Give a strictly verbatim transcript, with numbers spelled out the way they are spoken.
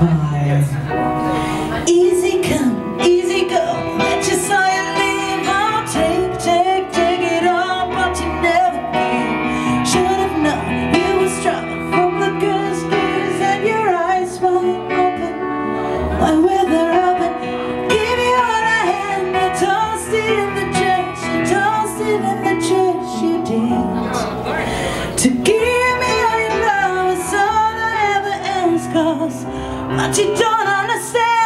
Bye. Easy come, easy go. Let your soul live on. Take, take, take it all, but you never gave. Should have known you were strong from the girl's kiss and your eyes wide open. Why were they open? Give you all I had. You tossed it in the trash. You tossed it in the trash. You did. To give me all your love is all I ever ask. Cause what you don't understand.